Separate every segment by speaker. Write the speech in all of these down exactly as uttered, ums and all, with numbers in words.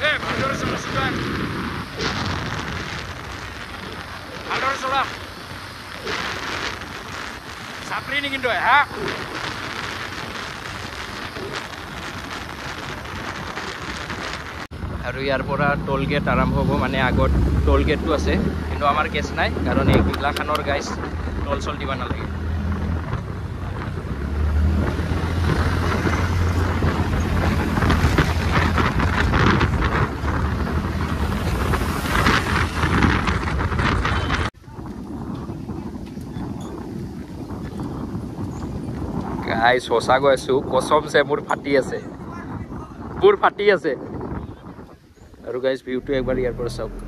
Speaker 1: Okay, ভালদৰে চলা চলা ভালদৰে চলা চাপৰি নি কিন্তু হা আৰু ইয়াৰ পৰা টোল গেট আৰম্ভ হ'ব মানে আগত টোল গেটটো আছে কিন্তু আমাৰ কেছ নাই কাৰণ এই গিলাখানৰ গাইছ টোল চল দিব নালাগে গাইছ সঁচা কৈ আছো কসমছে মোৰ ফাটি আছে মোৰ ফাটি আছে আৰু গাইছ ভিউটো একবাৰ ইয়াৰ পৰা চাওক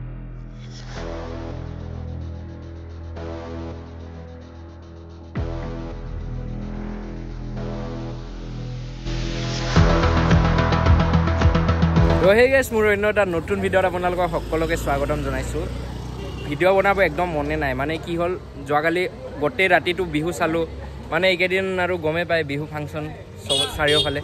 Speaker 1: তো হে গাইছ মোৰ অন্য এটা নতুন ভিডিঅ'ত আপোনালোকক সকলোকে স্বাগতম জনাইছো ভিডিঅ' বনাব একদম মনে নাই মানে কি হ'ল যোৱাকালি গোটেই ৰাতিটো বিহু চালো মানে এইকেইদিন আৰু গমে পায় বিহু ফাংচন সব চাৰিওফালে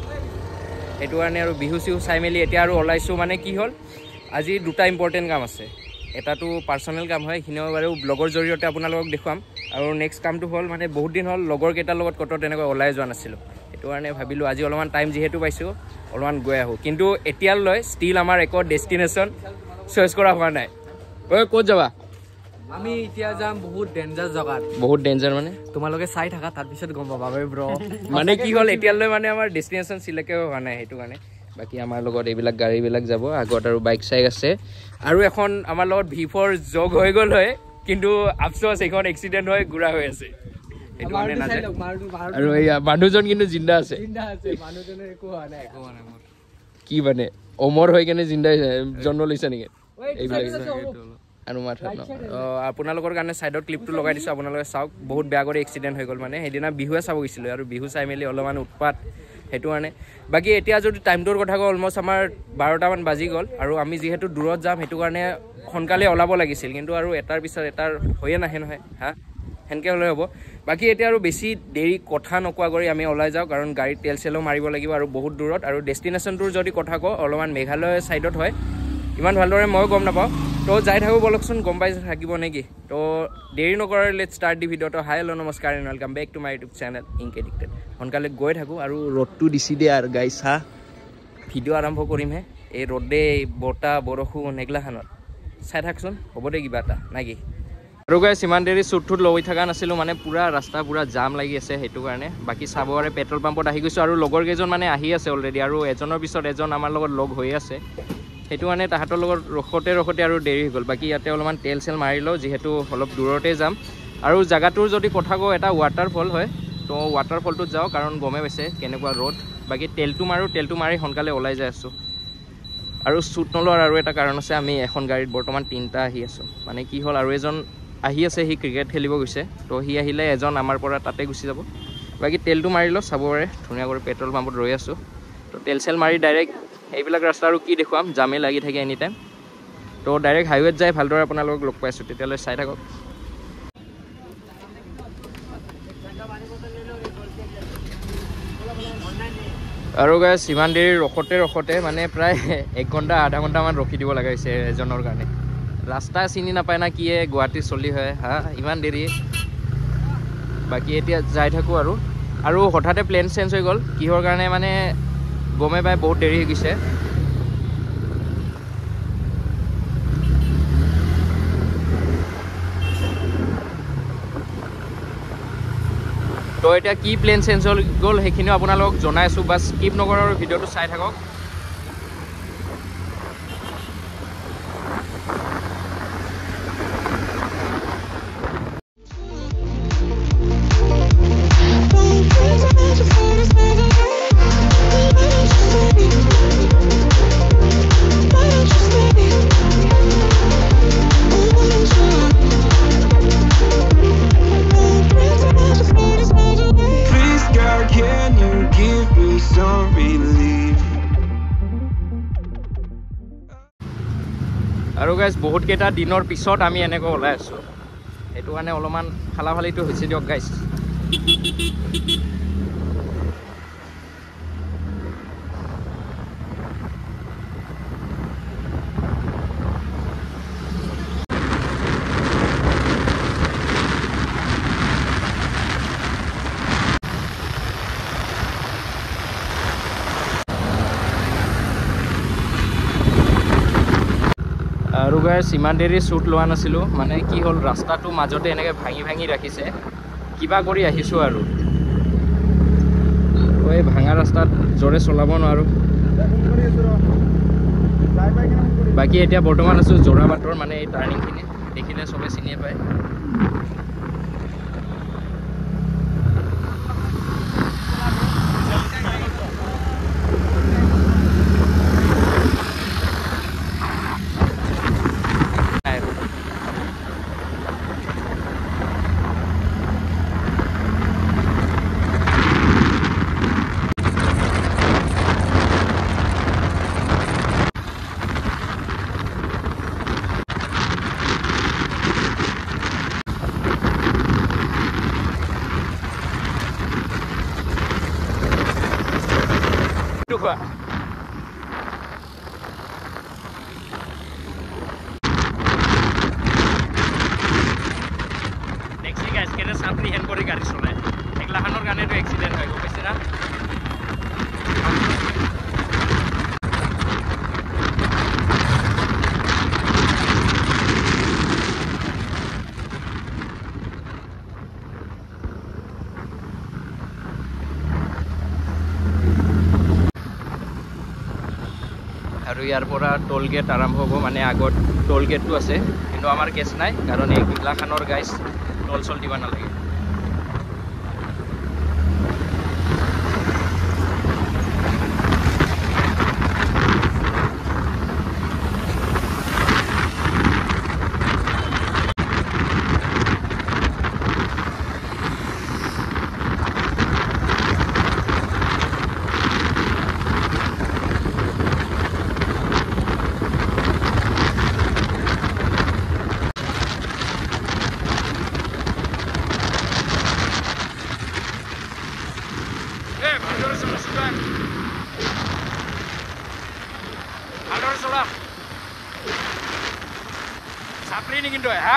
Speaker 1: এইটো কাৰণে আৰু বিহু চিহু চাই মেলি এতিয়া আৰু ওলাইছোঁ মানে কি হ'ল আজি দুটা ইম্পৰ্টেণ্ট কাম আছে এটাটো পাৰ্চনেল কাম হয় এইখিনিও বাৰু ব্লগৰ জৰিয়তে আপোনালোকক দেখুৱাম আৰু নেক্সট কামটো হ'ল মানে বহুত দিন হ'ল লগৰ কেইটাৰ লগত ক'ত তেনেকৈ ওলাই যোৱা নাছিলোঁ সেইটো কাৰণে ভাবিলোঁ আজি অলপমান টাইম যিহেতু পাইছোঁ অলপমান গৈ আহোঁ কিন্তু এতিয়ালৈ ষ্টিল আমাৰ একো ডেষ্টিনেশ্যন চইচ কৰা হোৱা নাই ঐ ক'ত যাবা
Speaker 2: আমি এতিয়া যাম বহুত ডেঞ্জাৰ জগাত
Speaker 1: বহুত ডেঞ্জাৰ মানে
Speaker 2: তোমালোকে চাই থাকা তাৰ পিছত গম পাবা বে ব্ৰ
Speaker 1: মানে কি হ'ল এতিয়ালৈ মানে আমাৰ ডেষ্টিনেশ্যন চিলেক্ট হোৱা নাই সেইটো কাৰণে বাকী আমাৰ লগত এইবিলাক গাড়ীবিলাক যাব আগত আৰু বাইক চাইক আছে আৰু এখন আমাৰ লগত ভি ফ'ৰ যোগ হৈ গ'ল হয় কিন্তু আফচোচ এইখন এক্সিডেণ্ট হৈ গুৰা হৈ আছে সেইটো কাৰণে নাযায় আৰু এই মানুহজন কিন্তু জিন্দা আছে
Speaker 2: মানুহজনৰ একো হোৱা নাই একো হোৱা নাই
Speaker 1: কি মানে অমৰ হৈ কেনে জিন্দা জন্ম লৈছে নেকি এইবিলাক আৰু মাথা আপোনালোকৰ কাৰণে ছাইডত ক্লিপটো লগাই দিছোঁ আপোনালোকে চাওক বহুত বেয়া কৰি এক্সিডেণ্ট হৈ গ'ল মানে সেইদিনা বিহুৱে চাব গৈছিলোঁ আৰু বিহু চাই মেলি অলপমান উৎপাত সেইটো কাৰণে বাকী এতিয়া যদি টাইমটোৰ কথা কওঁ অলমষ্ট আমাৰ বাৰটামান বাজি গ'ল আৰু আমি যিহেতু দূৰত যাম সেইটো কাৰণে সোনকালে ওলাব লাগিছিল কিন্তু আৰু এটাৰ পিছত এটাৰ হৈয়ে নাহে নহয় হা সেনেকৈ হ'লে হ'ব বাকী এতিয়া আৰু বেছি দেৰি কথা নোকোৱা কৰি আমি ওলাই যাওঁ কাৰণ গাড়ীত তেল চেলো মাৰিব লাগিব আৰু বহুত দূৰত আৰু ডেষ্টিনেশ্যনটোৰ যদি কথা কওঁ অলপমান মেঘালয় ছাইডত হয় ইমান ভালদৰে ময়ো গম নাপাওঁ তো যাই থাকোঁ বলকচোন গম পাই থাকিব নেকি তো দেৰি নকৰাৰ লেট ষ্টাৰ্ট দি ভিডিঅ'টো হাই হেল্ল' নমস্কাৰ and welcome back to my YouTube channel ink addicted সোনকালে গৈ থাকোঁ আৰু ৰ'দটো দিছি দিয়ে আৰু গাই চাহ ভিডিঅ' আৰম্ভ কৰিমহে এই ৰ'দে বতাহ বৰষুণ এগিলাখানত চাই থাকচোন হ'ব দে কিবা এটা নাকি আৰু গাই ইমান দেৰি চুট থুট লৈ থকা নাছিলোঁ মানে পূৰা ৰাস্তা পূৰা জাম লাগি আছে সেইটো কাৰণে বাকী চাবৰে পেট্ৰল পাম্পত আহি গৈছোঁ আৰু লগৰ কেইজন মানে আহি আছে অলৰেডি আৰু এজনৰ পিছত এজন আমাৰ লগত লগ হৈ আছে সেইটো কাৰণে তাহাঁতৰ লগত ৰখোতে ৰখোতে আৰু দেৰি হৈ গ'ল বাকী ইয়াতে অলপমান তেল চেল মাৰি লওঁ যিহেতু অলপ দূৰতে যাম আৰু জেগাটোৰ যদি কথা কওঁ এটা ৱাটাৰফল হয় তো ৱাটাৰফলটোত যাওঁ কাৰণ গমে পাইছে কেনেকুৱা ৰ'দ বাকী তেলটো মাৰোঁ তেলটো মাৰি সোনকালে ওলাই যাই আছোঁ আৰু শ্বুট নলোৱাৰ আৰু এটা কাৰণ আছে আমি এখন গাড়ীত বৰ্তমান তিনিটা আহি আছোঁ মানে কি হ'ল আৰু এজন আহি আছে সি ক্ৰিকেট খেলিব গৈছে তো সি আহিলে এজন আমাৰ পৰা তাতে গুচি যাব বাকী তেলটো মাৰি লওঁ চাব পাৰে ধুনীয়া কৰি পেট্ৰল পাম্পত ৰৈ আছোঁ তো তেল চেল মাৰি ডাইৰেক্ট এইবিলাক ৰাস্তা আৰু কি দেখুৱাম জামে লাগি থাকে এনি টাইম তো ডাইৰেক্ট হাইৱেত যাই ভালদৰে আপোনালোকক লগ পাইছোঁ তেতিয়ালৈ চাই থাকক আৰু গাইছ ইমান দেৰি ৰখোতে ৰখোতে মানে প্ৰায় এক ঘণ্টা আধা ঘণ্টামান ৰখি দিব লগা হৈছে এজনৰ কাৰণে ৰাস্তা চিনি নাপায় না কিয়ে গুৱাহাটী চলি হয় হা ইমান দেৰি বাকী এতিয়া যাই থাকোঁ আৰু আৰু হঠাতে প্লেন চেঞ্জ হৈ গ'ল কিহৰ কাৰণে মানে গমে পাই বহুত দেৰি হৈ গৈছে তো এতিয়া কি প্লেন চেঞ্জ হৈ গ'ল সেইখিনিও আপোনালোকক জনাই আছোঁ বাছ স্কিপ নকৰাৰ ভিডিঅ'টো চাই থাকক আৰু গাইজ বহুত কেইটা দিনৰ পিছত আমি এনেকৈ ওলাই আছোঁ সেইটো কাৰণে অলপমান ফালাফালিটো হৈছে দিয়ক গাইজ আৰু গাইছ ইমান দেৰি শ্বুট লোৱা নাছিলোঁ, মানে কি হ'ল ৰাস্তাটো মাজতে এনেকৈ ভাঙি ভাঙি ৰাখিছে, কিবা কৰি আহিছোঁ আৰু এই ভাঙা ৰাস্তাত জোৰে চলাব নোৱাৰোঁ। বাকী এতিয়া বৰ্তমান আছোঁ যোৰাবাটৰ, মানে এই টাৰ্ণিংখিনি দেখিলে চবে চিনিয়ে পায়। ছাত্ৰী হেন কৰি গাড়ী চলায়, এইগিলাখনৰ কাৰণেতো এক্সিডেণ্ট হয়, গম পাইছে না? আৰু ইয়াৰ পৰা টোল গেট আৰম্ভ হ'ব, মানে আগত টোল গেটটো আছে, কিন্তু আমাৰ কেছ নাই, কাৰণ এই গিলাখানৰ গাইজ টোল চল দিব নালাগে। Sapri ini gitu ya.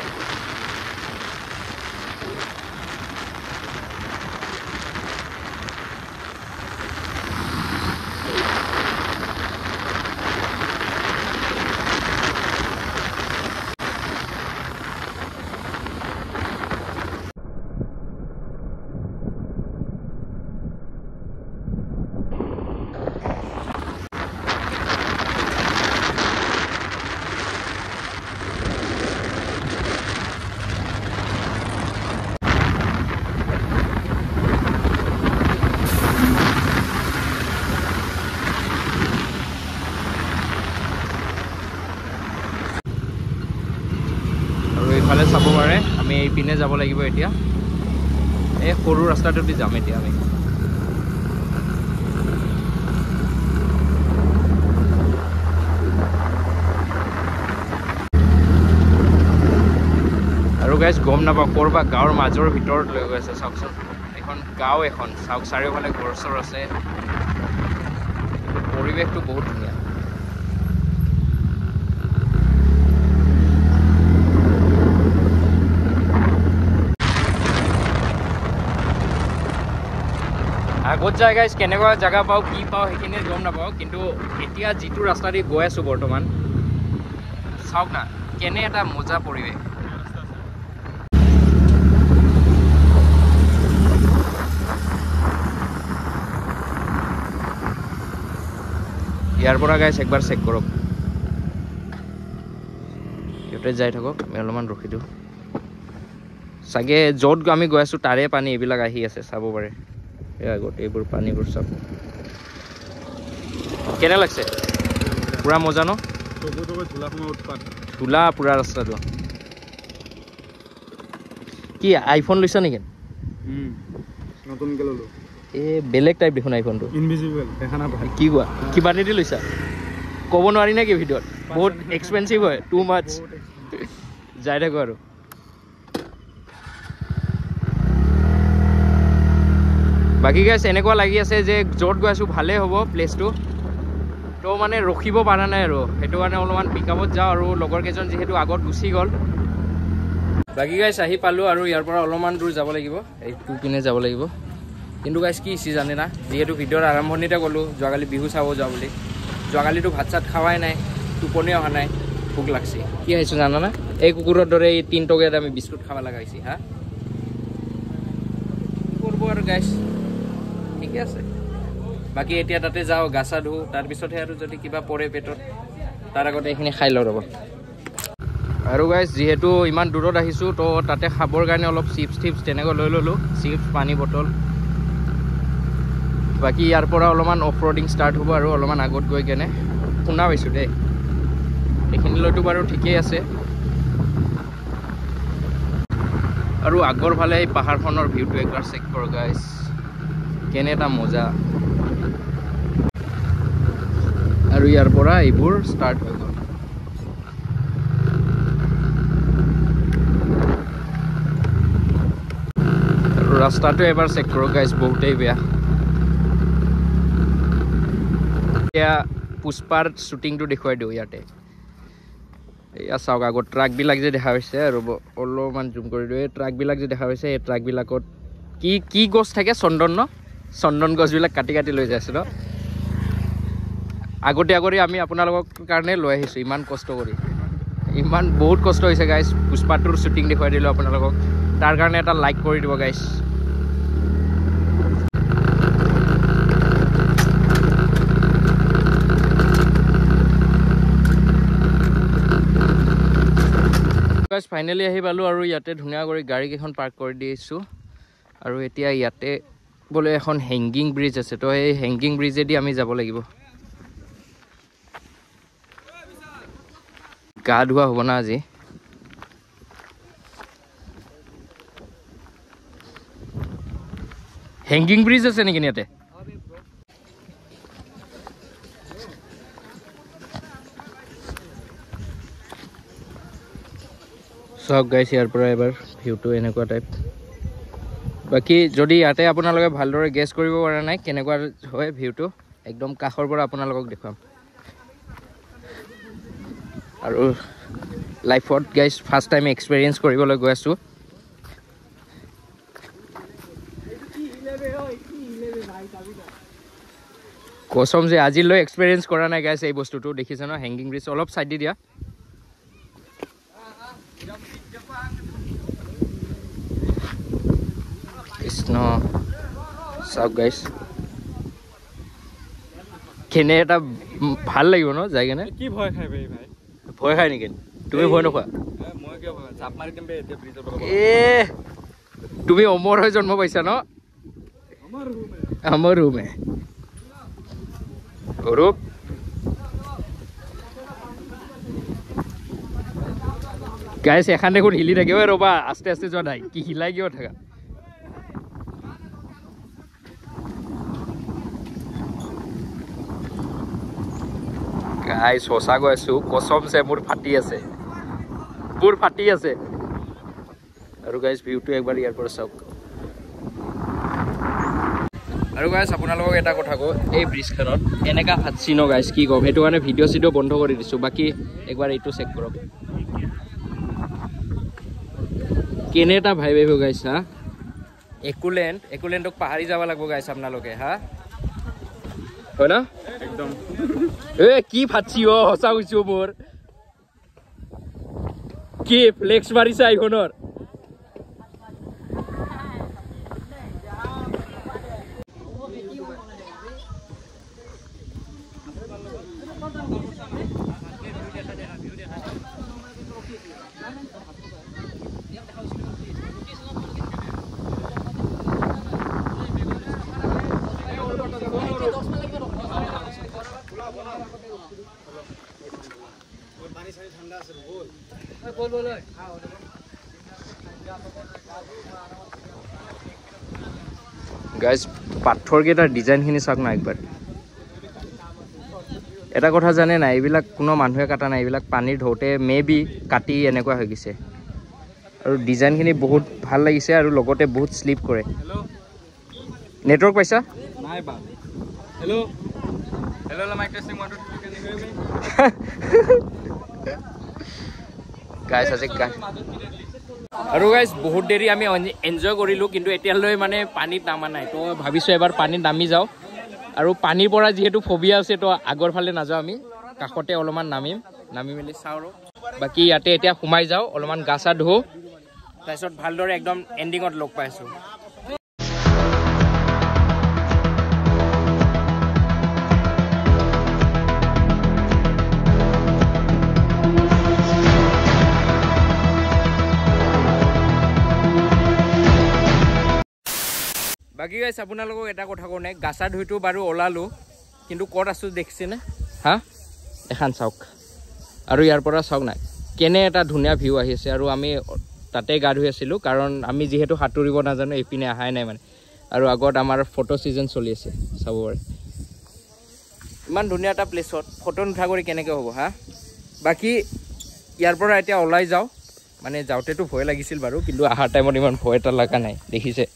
Speaker 1: এইফালে চাব পাৰে, আমি এইপিনে যাব লাগিব এতিয়া, এই সৰু ৰাস্তাটোদি যাম এতিয়া আমি। আৰু গাইজ গম নাপাওঁ ক'ৰবা গাঁৱৰ মাজৰ ভিতৰত লৈ গৈ আছে, চাওকচোন এখন গাঁও, এখন চাওক চাৰিওফালে ঘৰ চৰ আছে, পৰিৱেশটো বহুত ধুনীয়া। আগত যায় গাইজ কেনেকুৱা জেগা পাওঁ কি পাওঁ সেইখিনি গম নাপাওঁ, কিন্তু এতিয়া যিটো ৰাস্তা দি গৈ আছোঁ বৰ্তমান, চাওক না কেনে এটা মজা পৰিৱেশ। ইয়াৰ পৰা গাইজ একবাৰ চেক কৰক, সিহঁতে যাই থাকক, আমি অলপমান ৰখি দিওঁ। চাগে য'ত আমি গৈ আছোঁ তাৰে পানী এইবিলাক আহি আছে, চাব পাৰে। এই আগত এইবোৰ পানীবোৰ চাব, কেনে লাগছে? পুৰা মজা ন? ধূলা পুৰা ৰাস্তাটো। কি আইফোন লৈছা নেকি? এই বেলেগ টাইপ দেখোন আইফোনটো, কি কোৱা? কিমান দি লৈছা ক'ব নোৱাৰি নেকি ভিডিঅ'ত? বহুত এক্সপেঞ্চিভ হয়, টু মাছ। যাই থাকোঁ আৰু বাকী গাইজ এনেকুৱা লাগি আছে যে য'ত গৈ আছোঁ ভালেই হ'ব প্লেচটো, তো মানে ৰখিব পৰা নাই আৰু সেইটো কাৰণে অলপমান পিকআপত যাওঁ, আৰু লগৰ কেইজন যিহেতু আগত গুচি গ'ল। বাকী গাইজ আহি পালোঁ, আৰু ইয়াৰ পৰা অলপমান দূৰ যাব লাগিব, এইটো পিনে যাব লাগিব। কিন্তু গাইজ কি হৈছে জানে না, যিহেতু ভিডিঅ'ৰ আৰম্ভণিতে ক'লোঁ যোৱাকালি বিহু চাব যাওঁ বুলি, যোৱাকালিতো ভাত চাত খোৱাই নাই, টোপনি অহা নাই, ভোক লাগছে কি খাইছোঁ জানানা এই কুকুৰৰ দৰে এই তিন টকাত আমি বিস্কুট খাব লগা হৈছে হা কি কৰিব আৰু গাইছ ঠিকে আছে বাকী এতিয়া তাতে যাওঁ গা চা ধুওঁ তাৰপিছতহে আৰু যদি কিবা পৰে পেটত তাৰ আগতে এইখিনি খাই লওঁ ৰ'ব আৰু গাইছ যিহেতু ইমান দূৰত আহিছোঁ তো তাতে খাবৰ কাৰণে অলপ চিপছ টিপছ তেনেকৈ লৈ ল'লোঁ চিপছ পানী বটল বাকী ইয়াৰ পৰা অলপমান অফ ৰোডিং ষ্টাৰ্ট হ'ব আৰু অলপমান আগত গৈ কেনে শুনা পাইছোঁ দেই এইখিনিলৈতো বাৰু ঠিকেই আছে আৰু আগৰ ফালে এই পাহাৰখনৰ ভিউটো একবাৰ চেক কৰক গাইছ কেনে এটা মজা আৰু ইয়াৰ পৰা এইবোৰ ষ্টাৰ্ট হৈ গ'ল আৰু ৰাস্তাটো এবাৰ চেক কৰক গাইছ বহুতেই বেয়া এতিয়া পুষ্পাৰ শ্বুটিংটো দেখুৱাই দিওঁ ইয়াতে এয়া চাওক আগত ট্ৰাকবিলাক যে দেখা হৈছে আৰু অলপমান জুম কৰি দিওঁ এই ট্ৰাকবিলাক যে দেখা হৈছে এই ট্ৰাকবিলাকত কি কি গছ থাকে চন্দন ন চন্দন গছবিলাক কাটি কাটি লৈ যাইছে ন আগতীয়াকৈ আমি আপোনালোকৰ কাৰণে লৈ আহিছোঁ ইমান কষ্ট কৰি ইমান বহুত কষ্ট হৈছে গাইছ পুষ্পাটোৰ শ্বুটিং দেখুৱাই দিলোঁ আপোনালোকক তাৰ কাৰণে এটা লাইক কৰি দিব গাইছ ফাইনেলি আহি পালোঁ আৰু ইয়াতে ধুনীয়া কৰি গাড়ীকেইখন পাৰ্ক কৰি দিছোঁ আৰু এতিয়া ইয়াতে বোলে এখন হেংগিং ব্ৰিজ আছে তো সেই হেংগিং ব্ৰিজেদি আমি যাব লাগিব গা ধোৱা হ'ব না আজি হেংগিং ব্ৰিজ আছে নেকি ইয়াতে চাওক গাইছ ইয়াৰ পৰা এবাৰ ভিউটো এনেকুৱা টাইপ বাকী যদি ইয়াতে আপোনালোকে ভালদৰে গেছ কৰিব পৰা নাই কেনেকুৱা হয় ভিউটো একদম কাষৰ পৰা আপোনালোকক দেখুৱাম আৰু লাইফত গাইছ ফাৰ্ষ্ট টাইম এক্সপেৰিয়েঞ্চ কৰিবলৈ গৈ আছোঁ কচম যে আজিলৈ এক্সপেৰিয়েঞ্চ কৰা নাই গাইছ এই বস্তুটো দেখিছে ন হেংগিং ব্ৰিজ অলপ চাইড দি দিয়া কৃষ্ণ চাওক গাইছ কেনে এটা ভাল লাগিব ন যাই কেনে
Speaker 2: কি ভয় খাই ভাই ভাই
Speaker 1: ভয় খাই নেকি তুমি ভয় নোখোৱা
Speaker 2: মই কিয় ভয় জাপ মাৰি দিম বে এতিয়া ব্ৰিজৰ পৰা
Speaker 1: এ তুমি অমৰ হৈ জন্ম পাইছা ন আমাৰ ৰুমে অৰূপ গাইছ এখন দেখোন হিলি থাকে ঐ ৰ'বা আস্তে আস্তে যোৱা নাই কি হিলাই কিয় থাকা গাইছ সঁচা কৈ আছোঁ কচমছে মোৰ ফাটি আছে মোৰ ফাটি আছে আৰু গাইছ ভিউটো একবাৰ ইয়াৰ পৰা চাওক আৰু গাইছ আপোনালোকক এটা কথা কওঁ এই ব্ৰিজখনত এনেকুৱা ফাটছি ন গাইছ কি ক'ম সেইটো কাৰণে ভিডিঅ' চিডিঅ' বন্ধ কৰি দিছোঁ বাকী একবাৰ এইটো চেক কৰক কেনে এটা ভাই ভাবিব গাইছ হা একুলেণ্ড একুলেণ্ডক পাহাৰি যাব লাগিব গাইছ আপোনালোকে হা হয় না
Speaker 2: একদম
Speaker 1: এ কি ফাটছি অ সঁচা কৈছোঁ মোৰ কি ফ্লেক্স মাৰিছে আইফোনৰ গাইজ পাথৰকেইটাৰ ডিজাইনখিনি চাওক না একবাৰ এটা কথা জানে নাই এইবিলাক কোনো মানুহে কাটা নাই এইবিলাক পানীৰ ঢৌতে মে বি কাটি এনেকুৱা হৈ গৈছে আৰু ডিজাইনখিনি বহুত ভাল লাগিছে আৰু লগতে বহুত শ্লিপ কৰে নেটৱৰ্ক পাইছা
Speaker 2: নাই বা hello' hello' mike testing one two three can you hear me
Speaker 1: guys আজি আৰু গাইজ বহুত দেৰি আমি এনজয় কৰিলোঁ কিন্তু এতিয়ালৈ মানে পানীত নামা নাই তো ভাবিছোঁ এবাৰ পানীত নামি যাওঁ আৰু পানীৰ পৰা যিহেতু ফবিয়া আছে তো আগৰ ফালে নাযাওঁ আমি কাষতে অলপমান নামিম নামি মেলি চাওঁ আৰু বাকী ইয়াতে এতিয়া সোমাই যাওঁ অলপমান গা চা ধুওঁ তাৰপিছত ভালদৰে একদম এণ্ডিঙত লগ পাইছোঁ বাকী গাইছ আপোনালোকক এটা কথা কওঁ নাই গা চা ধুইতো বাৰু ওলালোঁ কিন্তু ক'ত আছোঁ দেখিছেনে হা দেখান চাওক আৰু ইয়াৰ পৰা চাওক নাই কেনে এটা ধুনীয়া ভিউ আহি আছে আৰু আমি তাতে গা ধুই আছিলোঁ কাৰণ আমি যিহেতু সাঁতুৰিব নাজানো এইপিনে অহাই নাই মানে আৰু আগত আমাৰ ফটো ছিজন চলি আছে চাব পাৰে ইমান ধুনীয়া এটা প্লেচত ফটো নুঠা কৰি কেনেকৈ হ'ব হা বাকী ইয়াৰ পৰা এতিয়া ওলাই যাওঁ মানে যাওঁতেতো ভয় লাগিছিল বাৰু কিন্তু অহাৰ টাইমত ইমান ভয় এটা লগা নাই দেখিছে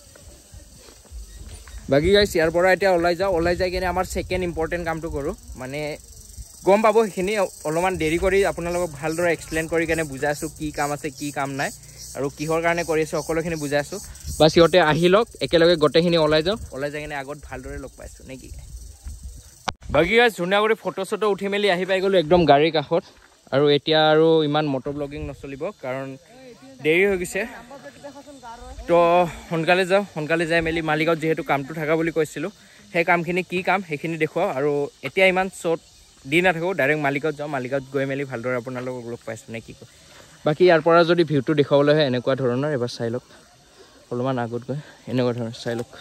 Speaker 1: বাকী গাইছ ইয়াৰ পৰা এতিয়া ওলাই যাওঁ ওলাই যাই কিনে আমাৰ ছেকেণ্ড ইম্পৰ্টেণ্ট কামটো কৰোঁ মানে গম পাব সেইখিনি অলপমান দেৰি কৰি আপোনালোকক ভালদৰে এক্সপ্লেইন কৰি কেনে বুজাই আছোঁ কি কাম আছে কি কাম নাই আৰু কিহৰ কাৰণে কৰি আছোঁ সকলোখিনি বুজাই আছোঁ বাছ সিহঁতে আহি লওক একেলগে গোটেইখিনি ওলাই যাওঁ ওলাই যাই কিনে আগত ভালদৰে লগ পাইছোঁ নে কি বাকী গাইছ ধুনীয়া কৰি ফটো চটো উঠি মেলি আহি পাই গ'লোঁ একদম গাড়ীৰ কাষত আৰু এতিয়া আৰু ইমান মটৰ ব্লগিং নচলিব কাৰণ দেৰি হৈ গৈছে তো সোনকালে যাওঁ সোনকালে যাই মেলি মালিগাঁৱত যিহেতু কামটো থকা বুলি কৈছিলোঁ সেই কামখিনি কি কাম সেইখিনি দেখুৱাওঁ আৰু এতিয়া ইমান শ্বৰ্ট দি নাথাকোঁ ডাইৰেক্ট মালিগাঁৱত যাওঁ মালিগাঁৱত গৈ মেলি ভালদৰে আপোনালোকক লগ পাইছোঁ নে কি কয় বাকী ইয়াৰ পৰা যদি ভিউটো দেখুৱাবলৈ হয় এনেকুৱা ধৰণৰ এবাৰ চাই লওক অলপমান আগত গৈ এনেকুৱা ধৰণৰ চাই লওক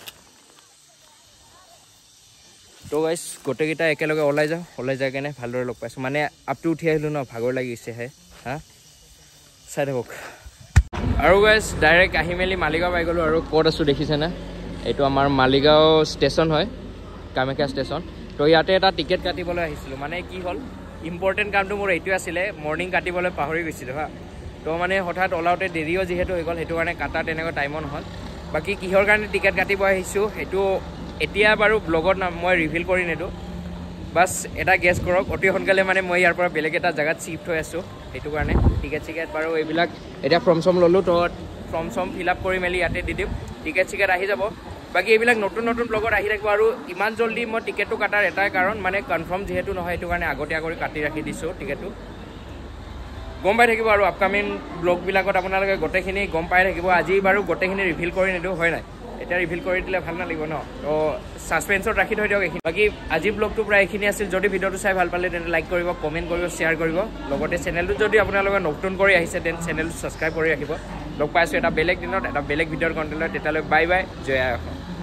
Speaker 1: তো গাইছ গোটেইকেইটা একেলগে ওলাই যাওঁ ওলাই যাই কেনে ভালদৰে লগ পাইছোঁ মানে আপটো উঠি আহিলোঁ ন ভাগৰ লাগিছেহে হা চাই থাকক আৰু গাইছ ডাইৰেক্ট আহি মেলি মালিগাঁও পাই গ'লোঁ আৰু ক'ত আছোঁ দেখিছেনে এইটো আমাৰ মালিগাঁও ষ্টেচন হয় কামাখ্যা ষ্টেচন তো ইয়াতে এটা টিকেট কাটিবলৈ আহিছিলোঁ মানে কি হ'ল ইম্পৰ্টেণ্ট কামটো মোৰ এইটোৱে আছিলে মৰ্ণিং কাটিবলৈ পাহৰি গৈছিলোঁ হা তো মানে হঠাৎ ওলাওঁতে দেৰিও যিহেতু হৈ গ'ল সেইটো কাৰণে কাটা তেনেকুৱা টাইমো নহ'ল বাকী কিহৰ কাৰণে টিকেট কাটিব আহিছোঁ সেইটো এতিয়া বাৰু ব্লগত মই ৰিভিল কৰি নিদিওঁ বাছ এটা গেছ কৰক অতি সোনকালে মানে মই ইয়াৰ পৰা বেলেগ এটা জেগাত শ্বিফ্ট হৈ আছোঁ সেইটো কাৰণে টিকেট চিকেট বাৰু এইবিলাক এতিয়া ফৰ্ম চৰ্ম ল'লোঁ তো ফৰ্ম চৰ্ম ফিল আপ কৰি মেলি ইয়াতে দি দিম টিকেট চিকেট আহি যাব বাকী এইবিলাক নতুন নতুন ব্লগত আহি থাকিব আৰু ইমান জল্দি মই টিকেটটো কাটাৰ এটাই কাৰণ মানে কনফাৰ্ম যিহেতু নহয় সেইটো কাৰণে আগতীয়াকৈ কাটি ৰাখি দিছোঁ টিকেটটো গম পাই থাকিব আৰু আপকামিং ব্লগবিলাকত আপোনালোকে গোটেইখিনি গম পাই থাকিব আজি বাৰু গোটেইখিনি ৰিভিল কৰি নিদিওঁ হয় নাই এতিয়া ৰিভিল কৰি দিলে ভাল নালাগিব ন তো ছাছপেন্সত ৰাখি থৈ দিয়ক এইখিনি বাকী আজি ব্লগটো প্ৰায় এইখিনি আছিল যদি ভিডিঅ'টো চাই ভাল পালে তেন্তে লাইক কৰিব কমেণ্ট কৰিব শ্বেয়াৰ কৰিব লগতে চেনেলটো যদি আপোনালোকে নতুন কৰি আহিছে তেন্তে চেনেলটো ছাবস্ক্ৰাইব কৰি ৰাখিব লগ পাইছোঁ এটা বেলেগ দিনত এটা বেলেগ ভিডিঅ'ৰ কণ্টেণ্ট তেতিয়ালৈ বাই বাই জয় আই অসম